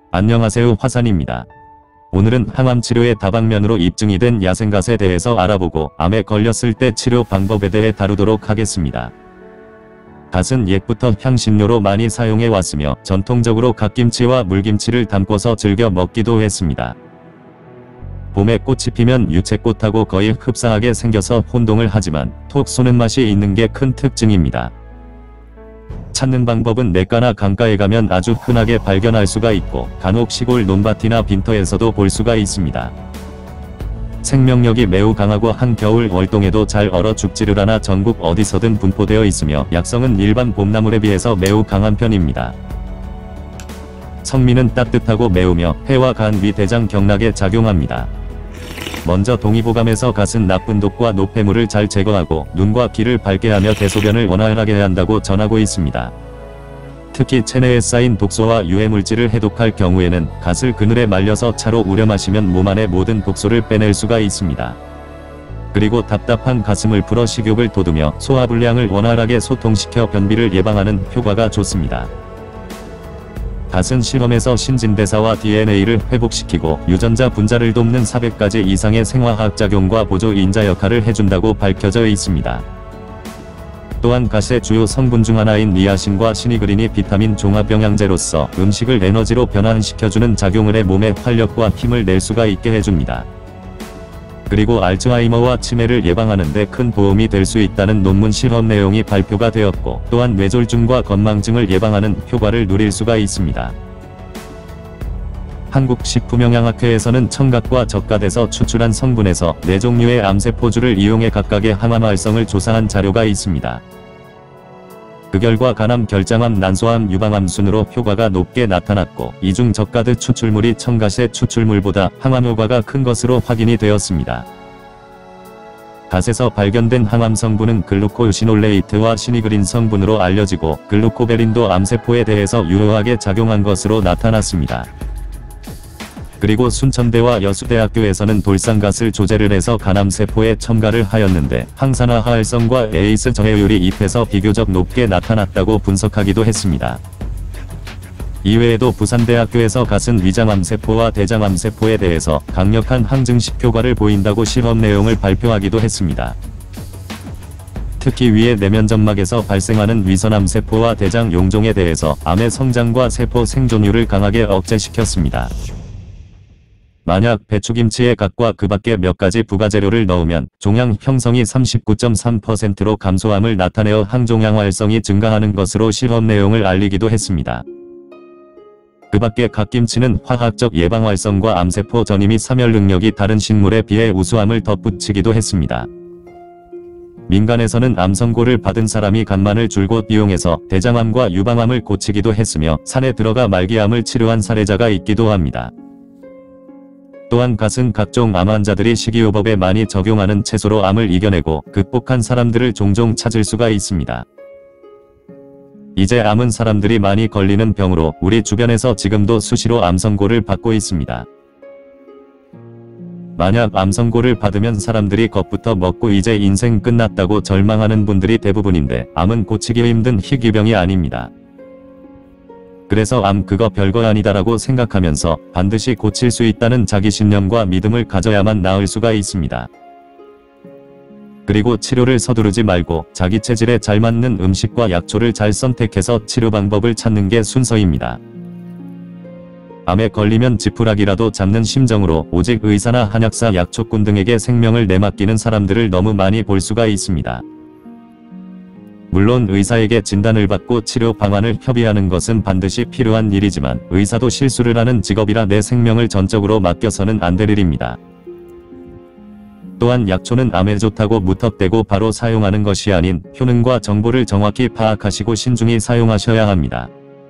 안녕하세요, 화산입니다. 오늘은 항암 치료의 다방면으로 입증이 된 야생갓에 대해서 알아보고 암에 걸렸을 때 치료 방법에 대해 다루도록 하겠습니다. 갓은 옛부터 향신료로 많이 사용해 왔으며 전통적으로 갓김치와 물김치를 담궈서 즐겨 먹기도 했습니다. 봄에 꽃이 피면 유채꽃하고 거의 흡사하게 생겨서 혼동을 하지만 톡 쏘는 맛이 있는 게 큰 특징입니다. 찾는 방법은 냇가나 강가에 가면 아주 흔하게 발견할 수가 있고 간혹 시골 논밭이나 빈터에서도 볼 수가 있습니다. 생명력이 매우 강하고 한겨울 월동에도 잘 얼어 죽지를 않아 전국 어디서든 분포되어 있으며 약성은 일반 봄나물에 비해서 매우 강한 편입니다. 성미는 따뜻하고 매우며 폐와 간, 위, 대장, 경락에 작용합니다. 먼저 동의보감에서 갓은 나쁜 독과 노폐물을 잘 제거하고 눈과 귀를 밝게 하며 대소변을 원활하게 한다고 전하고 있습니다. 특히 체내에 쌓인 독소와 유해물질을 해독할 경우에는 갓을 그늘에 말려서 차로 우려 마시면 몸 안의 모든 독소를 빼낼 수가 있습니다. 그리고 답답한 가슴을 풀어 식욕을 돋우며 소화불량을 원활하게 소통시켜 변비를 예방하는 효과가 좋습니다. 갓은 실험에서 신진대사와 DNA를 회복시키고 유전자 분자를 돕는 400가지 이상의 생화학 작용과 보조 인자 역할을 해준다고 밝혀져 있습니다. 또한 갓의 주요 성분 중 하나인 니아신과 시니그린이 비타민 종합 영양제로서 음식을 에너지로 변환시켜주는 작용을 해 몸에 활력과 힘을 낼 수가 있게 해줍니다. 그리고 알츠하이머와 치매를 예방하는 데 큰 도움이 될 수 있다는 논문 실험 내용이 발표가 되었고 또한 뇌졸중과 건망증을 예방하는 효과를 누릴 수가 있습니다. 한국식품영양학회에서는 청갓과 젓갓에서 추출한 성분에서 4종류의 암세포주를 이용해 각각의 항암 활성을 조사한 자료가 있습니다. 그 결과 간암, 결장암, 난소암, 유방암 순으로 효과가 높게 나타났고 이 중 젓갓의 추출물이 청갓의 추출물보다 항암 효과가 큰 것으로 확인이 되었습니다. 갓에서 발견된 항암 성분은 글루코시놀레이트와 시니그린 성분으로 알려지고 글루코베린도 암세포에 대해서 유효하게 작용한 것으로 나타났습니다. 그리고 순천대와 여수대학교에서는 돌산갓을 조제를 해서 간암세포에 첨가를 하였는데 항산화 활성과 에이스 저해율이 잎에서 비교적 높게 나타났다고 분석하기도 했습니다. 이외에도 부산대학교에서 갓은 위장암세포와 대장암세포에 대해서 강력한 항증식 효과를 보인다고 실험 내용을 발표하기도 했습니다. 특히 위의 내면점막에서 발생하는 위선암세포와 대장 용종에 대해서 암의 성장과 세포 생존율을 강하게 억제시켰습니다. 만약 배추김치에 갓과 그 밖에 몇 가지 부가재료를 넣으면 종양 형성이 39.3%로 감소함을 나타내어 항종양 활성이 증가하는 것으로 실험 내용을 알리기도 했습니다. 그 밖에 갓김치는 화학적 예방 활성과 암세포 전이 및 사멸 능력이 다른 식물에 비해 우수함을 덧붙이기도 했습니다. 민간에서는 암선고를 받은 사람이 간만을 줄곧 이용해서 대장암과 유방암을 고치기도 했으며 산에 들어가 말기암을 치료한 사례자가 있기도 합니다. 또한 갓은 각종 암 환자들이 식이요법에 많이 적용하는 채소로 암을 이겨내고 극복한 사람들을 종종 찾을 수가 있습니다. 이제 암은 사람들이 많이 걸리는 병으로 우리 주변에서 지금도 수시로 암선고를 받고 있습니다. 만약 암선고를 받으면 사람들이 겁부터 먹고 이제 인생 끝났다고 절망하는 분들이 대부분인데 암은 고치기 힘든 희귀병이 아닙니다. 그래서 암 그거 별거 아니다라고 생각하면서 반드시 고칠 수 있다는 자기신념과 믿음을 가져야만 나을 수가 있습니다. 그리고 치료를 서두르지 말고 자기 체질에 잘 맞는 음식과 약초를 잘 선택해서 치료 방법을 찾는 게 순서입니다. 암에 걸리면 지푸라기라도 잡는 심정으로 오직 의사나 한약사, 약초꾼 등에게 생명을 내맡기는 사람들을 너무 많이 볼 수가 있습니다. 물론 의사에게 진단을 받고 치료 방안을 협의하는 것은 반드시 필요한 일이지만 의사도 실수를 하는 직업이라 내 생명을 전적으로 맡겨서는 안 될 일입니다. 또한 약초는 암에 좋다고 무턱대고 바로 사용하는 것이 아닌 효능과 정보를 정확히 파악하시고 신중히 사용하셔야 합니다.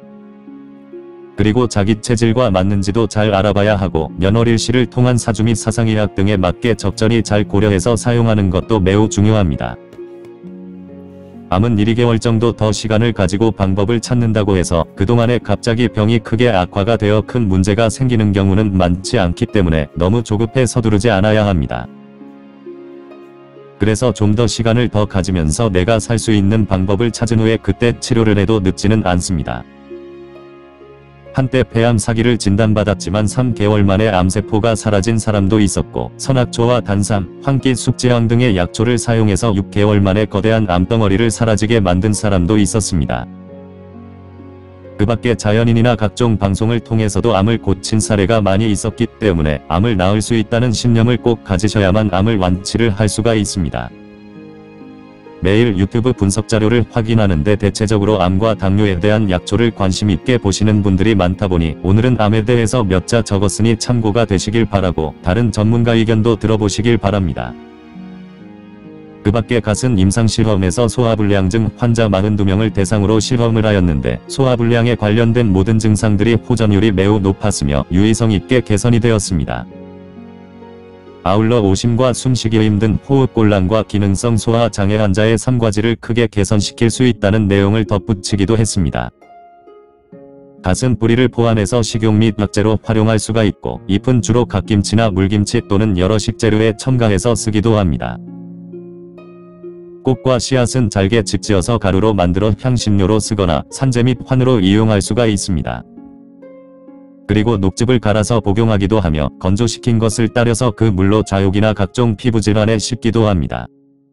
그리고 자기 체질과 맞는지도 잘 알아봐야 하고 면허일시를 통한 사주 및 사상의학 등에 맞게 적절히 잘 고려해서 사용하는 것도 매우 중요합니다. 암은 1~2개월 정도 더 시간을 가지고 방법을 찾는다고 해서 그동안에 갑자기 병이 크게 악화가 되어 큰 문제가 생기는 경우는 많지 않기 때문에 너무 조급해 서두르지 않아야 합니다. 그래서 좀 더 시간을 더 가지면서 내가 살 수 있는 방법을 찾은 후에 그때 치료를 해도 늦지는 않습니다. 한때 폐암 사기를 진단받았지만 3개월 만에 암세포가 사라진 사람도 있었고, 선악초와 단삼, 황기 숙지황 등의 약초를 사용해서 6개월 만에 거대한 암덩어리를 사라지게 만든 사람도 있었습니다. 그 밖에 자연인이나 각종 방송을 통해서도 암을 고친 사례가 많이 있었기 때문에 암을 낳을 수 있다는 신념을 꼭 가지셔야만 암을 완치를 할 수가 있습니다. 매일 유튜브 분석 자료를 확인하는데 대체적으로 암과 당뇨에 대한 약초를 관심 있게 보시는 분들이 많다 보니 오늘은 암에 대해서 몇 자 적었으니 참고가 되시길 바라고, 다른 전문가 의견도 들어보시길 바랍니다. 그 밖에 갓은 임상실험에서 소화불량증 환자 42명을 대상으로 실험을 하였는데, 소화불량에 관련된 모든 증상들이 호전율이 매우 높았으며 유의성 있게 개선이 되었습니다. 아울러 오심과 숨쉬기 힘든 호흡곤란과 기능성 소화 장애 환자의 삼과질을 크게 개선시킬 수 있다는 내용을 덧붙이기도 했습니다. 갓은 뿌리를 포함해서 식용 및 약재로 활용할 수가 있고, 잎은 주로 갓김치나 물김치 또는 여러 식재료에 첨가해서 쓰기도 합니다. 꽃과 씨앗은 잘게 집지어서 가루로 만들어 향신료로 쓰거나 산재 및 환으로 이용할 수가 있습니다. 그리고 녹즙을 갈아서 복용하기도 하며 건조시킨 것을 따려서 그 물로 자욕이나 각종 피부질환에 씹기도 합니다.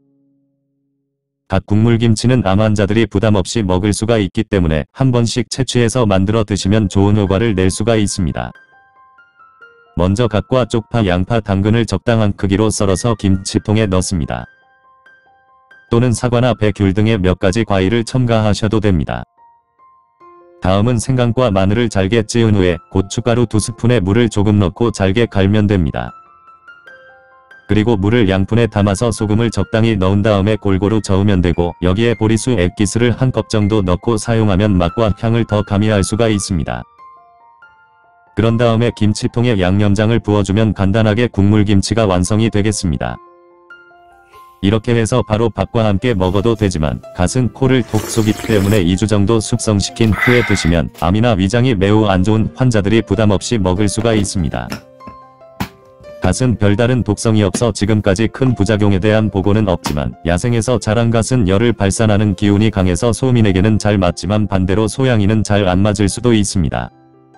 갓 국물김치는 암 환자들이 부담없이 먹을 수가 있기 때문에 한 번씩 채취해서 만들어 드시면 좋은 효과를 낼 수가 있습니다. 먼저 갓과 쪽파, 양파, 당근을 적당한 크기로 썰어서 김치통에 넣습니다. 또는 사과나 배, 귤 등의 몇 가지 과일을 첨가하셔도 됩니다. 다음은 생강과 마늘을 잘게 찌은 후에 고춧가루 2스푼에 물을 조금 넣고 잘게 갈면 됩니다. 그리고 물을 양푼에 담아서 소금을 적당히 넣은 다음에 골고루 저으면 되고, 여기에 보리수 액기스를 1컵 정도 넣고 사용하면 맛과 향을 더 가미할 수가 있습니다. 그런 다음에 김치통에 양념장을 부어주면 간단하게 국물김치가 완성이 되겠습니다. 이렇게 해서 바로 밥과 함께 먹어도 되지만, 갓은 코를 톡 쏘기 때문에 2주 정도 숙성시킨 후에 드시면 암이나 위장이 매우 안 좋은 환자들이 부담 없이 먹을 수가 있습니다. 갓은 별다른 독성이 없어 지금까지 큰 부작용에 대한 보고는 없지만, 야생에서 자란 갓은 열을 발산하는 기운이 강해서 소민에게는 잘 맞지만 반대로 소양이는 잘 안 맞을 수도 있습니다.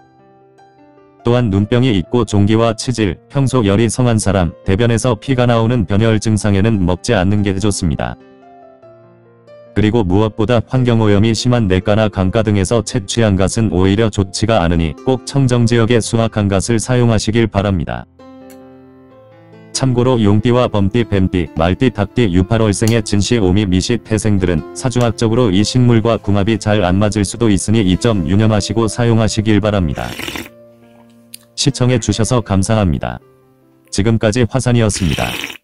또한 눈병이 있고 종기와 치질, 평소 열이 성한 사람, 대변에서 피가 나오는 변혈 증상에는 먹지 않는 게 좋습니다. 그리고 무엇보다 환경오염이 심한 냇가나 강가 등에서 채취한 갓은 오히려 좋지가 않으니 꼭 청정지역의 수확한 갓을 사용하시길 바랍니다. 참고로 용띠와 범띠, 뱀띠, 말띠, 닭띠, 유팔월생의 진시, 오미, 미시, 태생들은 사주학적으로 이 식물과 궁합이 잘 안 맞을 수도 있으니 이 점 유념하시고 사용하시길 바랍니다. 시청해 주셔서 감사합니다. 지금까지 화산이었습니다.